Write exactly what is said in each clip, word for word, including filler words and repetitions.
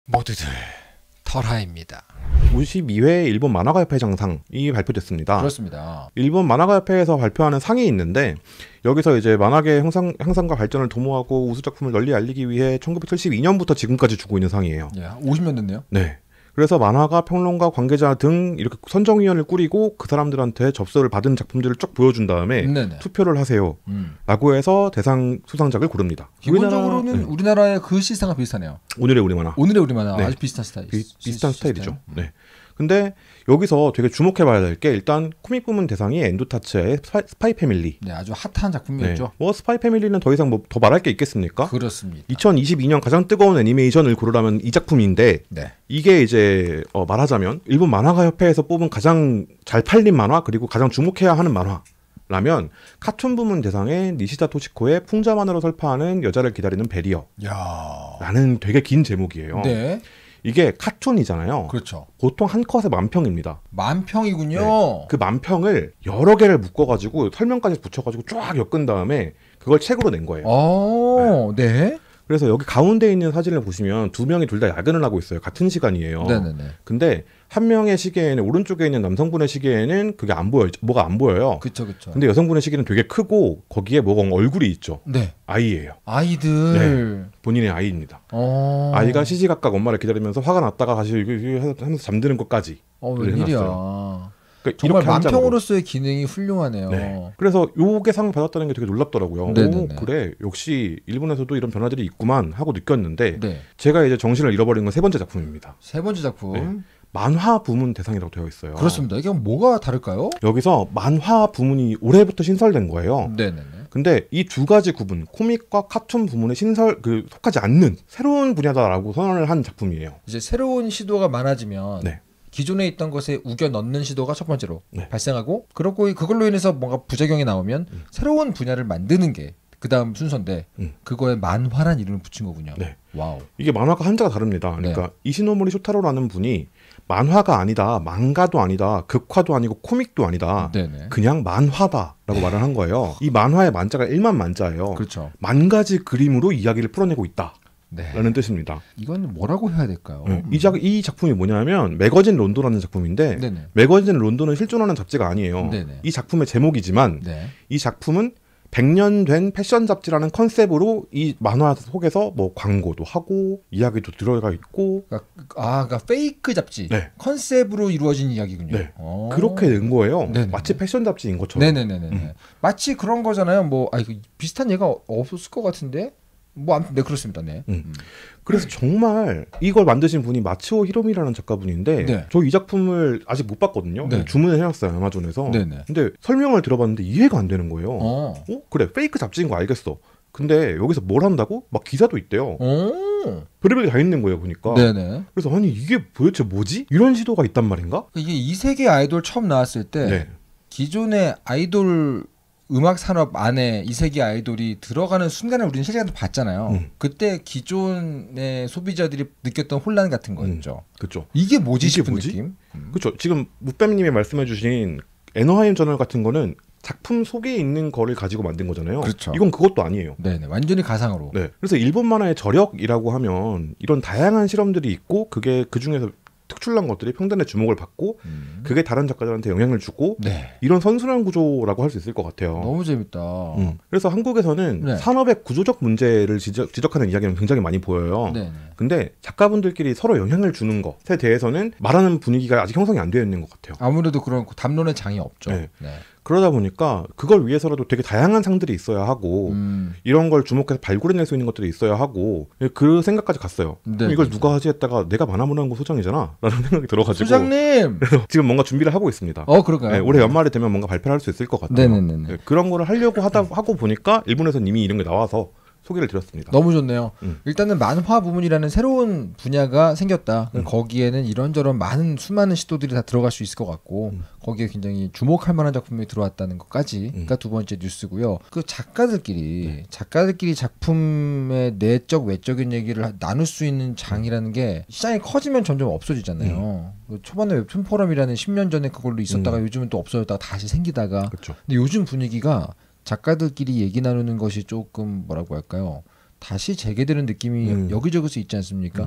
모두들 털하입니다. 오십이 회 일본 만화가협회 장상이 발표됐습니다. 그렇습니다. 일본 만화가협회에서 발표하는 상이 있는데 여기서 이제 만화계 향상, 향상과 발전을 도모하고 우수작품을 널리 알리기 위해 천구백칠십이 년부터 지금까지 주고 있는 상이에요. 예, 오십 년 됐네요. 네. 그래서 만화가, 평론가, 관계자 등 이렇게 선정위원을 꾸리고 그 사람들한테 접수를 받은 작품들을 쭉 보여준 다음에 네네. 투표를 하세요. 음. 라고 해서 대상 수상작을 고릅니다. 기본적으로는 우리나라, 네. 우리나라의 그 시스템과 비슷하네요. 오늘의 우리 만화. 오늘의 우리 만화 네. 아주 비슷한 스타일. 비, 비슷한 스타일이죠. 음. 네. 근데 여기서 되게 주목해봐야 될 게 일단 코믹 부문 대상이 엔도타츠의 스파이, 스파이 패밀리. 네, 아주 핫한 작품이었죠. 네. 뭐 스파이 패밀리는 더 이상 뭐 더 말할 게 있겠습니까? 그렇습니다. 이천이십이 년 가장 뜨거운 애니메이션을 고르라면 이 작품인데 네. 이게 이제 어 말하자면 일본 만화가 협회에서 뽑은 가장 잘 팔린 만화 그리고 가장 주목해야 하는 만화라면 카툰 부문 대상의 니시다 토시코의 풍자만으로 설파하는 여자를 기다리는 베리어 야. 라는 되게 긴 제목이에요. 네. 이게 카툰이잖아요. 그렇죠. 보통 한 컷에 만 평입니다. 만 평이군요. 네. 그 만 평을 여러 개를 묶어가지고 설명까지 붙여가지고 쫙 엮은 다음에 그걸 책으로 낸 거예요. 어, 네. 네. 그래서 여기 가운데 있는 사진을 보시면 두 명이 둘 다 야근을 하고 있어요. 같은 시간이에요. 네네네. 근데 한 명의 시계에는 오른쪽에 있는 남성분의 시계에는 그게 안 보여, 뭐가 안 보여요. 그쵸, 그쵸. 근데 여성분의 시계는 되게 크고 거기에 뭐가 얼굴이 있죠. 네. 아이예요. 아이들. 네. 본인의 아이입니다. 어. 아이가 시시각각 엄마를 기다리면서 화가 났다가 다시 하면서 잠드는 것까지. 어, 웬일이야. 그러니까 정말 이렇게 한 장으로. 만평으로서의 기능이 훌륭하네요. 네. 그래서 요게 상 받았다는 게 되게 놀랍더라고요. 오, 네네네. 그래 역시 일본에서도 이런 변화들이 있구만 하고 느꼈는데 네. 제가 이제 정신을 잃어버린 건 세 번째 작품입니다. 세 번째 작품. 네. 만화 부문 대상이라고 되어 있어요. 그렇습니다. 이게 뭐가 다를까요? 여기서 만화 부문이 올해부터 신설된 거예요. 네네네. 근데 이 두 가지 구분, 코믹과 카툰 부문에 신설 그 속하지 않는 새로운 분야다라고 선언을 한 작품이에요. 이제 새로운 시도가 많아지면 네. 기존에 있던 것에 우겨 넣는 시도가 첫 번째로 네. 발생하고 그렇고 그걸로 인해서 뭔가 부작용이 나오면 음. 새로운 분야를 만드는 게 그 다음 순서인데 음. 그거에 만화란 이름을 붙인 거군요. 네. 와우. 이게 만화가 한자가 다릅니다. 그러니까 네. 이시노모리 쇼타로라는 분이 만화가 아니다, 망가도 아니다, 극화도 아니고 코믹도 아니다, 네네. 그냥 만화다라고 말을 한 거예요. 이 만화의 만자가 일만 만자예요. 그렇죠. 만 가지 그림으로 이야기를 풀어내고 있다. 네. 라는 뜻입니다. 이건 뭐라고 해야 될까요? 네. 이, 작, 이 작품이 뭐냐면 매거진 론도라는 작품인데 네네. 매거진 론도는 실존하는 잡지가 아니에요. 네네. 이 작품의 제목이지만 네. 이 작품은 백 년 된 패션 잡지라는 컨셉으로 이 만화 속에서 뭐 광고도 하고 이야기도 들어가 있고 그러니까, 아, 그러니까 페이크 잡지 네. 컨셉으로 이루어진 이야기군요. 네. 오. 그렇게 된 거예요. 네네네. 마치 패션 잡지인 것처럼. 네네네네. 음. 마치 그런 거잖아요. 뭐, 아, 이거 비슷한 예가 없었을 것 같은데. 뭐, 아무튼 네 그렇습니다. 네. 음. 음. 그래서 정말 이걸 만드신 분이 마츠오 히로미라는 작가분인데 네. 저 이 작품을 아직 못 봤거든요. 네. 주문을 해놨어요 아마존에서. 네네. 근데 설명을 들어봤는데 이해가 안 되는 거예요. 어. 어? 그래 페이크 잡지인 거 알겠어. 근데 여기서 뭘 한다고? 막 기사도 있대요. 오. 별의별 게 다 있는 거예요 보니까. 네네. 그래서 아니 이게 도대체 뭐지? 이런 시도가 있단 말인가? 이게 이 세계 아이돌 처음 나왔을 때 네. 기존의 아이돌 음악 산업 안에 이 세계 아이돌이 들어가는 순간을 우리는 실시간으로 봤잖아요. 음. 그때 기존의 소비자들이 느꼈던 혼란 같은 거였죠. 그렇죠. 이게 뭐지 이게 싶은 뭐지? 느낌. 음. 그렇죠. 지금 무뱀님이 말씀해주신 에너하임 저널 같은 거는 작품 속에 있는 거를 가지고 만든 거잖아요. 그렇죠. 이건 그것도 아니에요. 네네. 완전히 가상으로. 네. 그래서 일본 만화의 저력이라고 하면 이런 다양한 실험들이 있고 그게 그 중에서 특출난 것들이 평단의 주목을 받고 음. 그게 다른 작가들한테 영향을 주고 네. 이런 선순환 구조라고 할 수 있을 것 같아요. 너무 재밌다. 음. 그래서 한국에서는 네. 산업의 구조적 문제를 지적, 지적하는 이야기는 굉장히 많이 보여요. 네네. 근데 작가분들끼리 서로 영향을 주는 것에 대해서는 말하는 분위기가 아직 형성이 안 되어 있는 것 같아요. 아무래도 그런 담론의 장이 없죠. 네. 네. 그러다 보니까 그걸 위해서라도 되게 다양한 상들이 있어야 하고 음. 이런 걸 주목해서 발굴해낼 수 있는 것들이 있어야 하고 그 생각까지 갔어요. 네, 그럼 이걸 네, 누가 하지 했다가 내가 만화문화연구 소장이잖아 라는 생각이 들어가지고 소장님. 그래서 지금 뭔가 준비를 하고 있습니다. 어 그런가요? 네, 올해 연말이 되면 뭔가 발표를 할 수 있을 것 같아요. 네네네. 네, 그런 거를 하려고 하다 하고 보니까 일본에서는 이미 이런 게 나와서 소개를 드렸습니다. 너무 좋네요. 음. 일단은 만화 부문이라는 새로운 분야가 생겼다. 음. 거기에는 이런저런 많은 수많은 시도들이 다 들어갈 수 있을 것 같고 음. 거기에 굉장히 주목할 만한 작품이 들어왔다는 것까지가 음. 두 번째 뉴스고요. 그 작가들끼리 네. 작가들끼리 작품의 내적 외적인 얘기를 하- 나눌 수 있는 장이라는 게 시장이 커지면 점점 없어지잖아요. 그 초반에 웹툰 포럼이라는 십 년 전에 그걸로 있었다가 음. 요즘은 또 없어졌다가 다시 생기다가 그렇죠. 근데 요즘 분위기가 작가들끼리 얘기 나누는 것이 조금 뭐라고 할까요? 다시 재개되는 느낌이 음. 여기저기서 있지 않습니까? 음.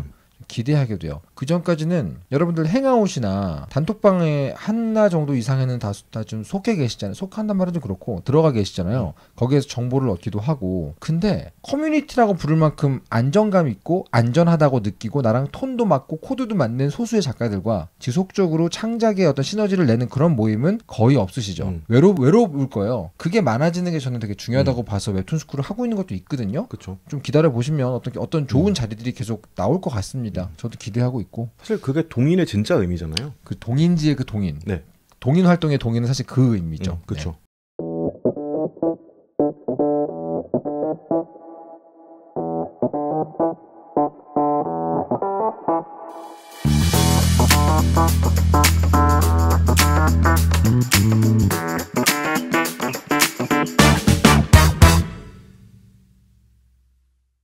기대하게 돼요. 그 전까지는 여러분들 행아웃이나 단톡방에 하나 정도 이상에는 다 좀 속해 계시잖아요. 속한단 말은 좀 그렇고 들어가 계시잖아요. 거기에서 정보를 얻기도 하고. 근데 커뮤니티라고 부를 만큼 안정감 있고 안전하다고 느끼고 나랑 톤도 맞고 코드도 맞는 소수의 작가들과 지속적으로 창작의 어떤 시너지를 내는 그런 모임은 거의 없으시죠. 음. 외로 외로울 거예요. 그게 많아지는 게 저는 되게 중요하다고 음. 봐서 웹툰 스쿨을 하고 있는 것도 있거든요. 그쵸. 좀 기다려 보시면 어떤 어떤 좋은 음. 자리들이 계속 나올 것 같습니다. 저도 기대하고 있고. 사실 그게 동인의 진짜 의미잖아요. 그 동인지의 그 동인. 네. 동인 활동의 동인은 사실 그 의미죠. 음, 그렇죠. 네.